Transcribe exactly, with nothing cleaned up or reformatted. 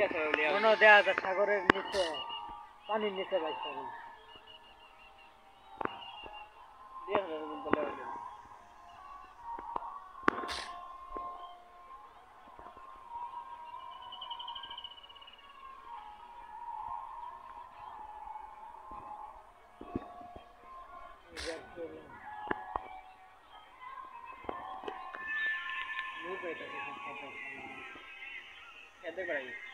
কোনো দেয়া যায় সাগরের নিচে পানির নিচে ভাই সাগর Move it.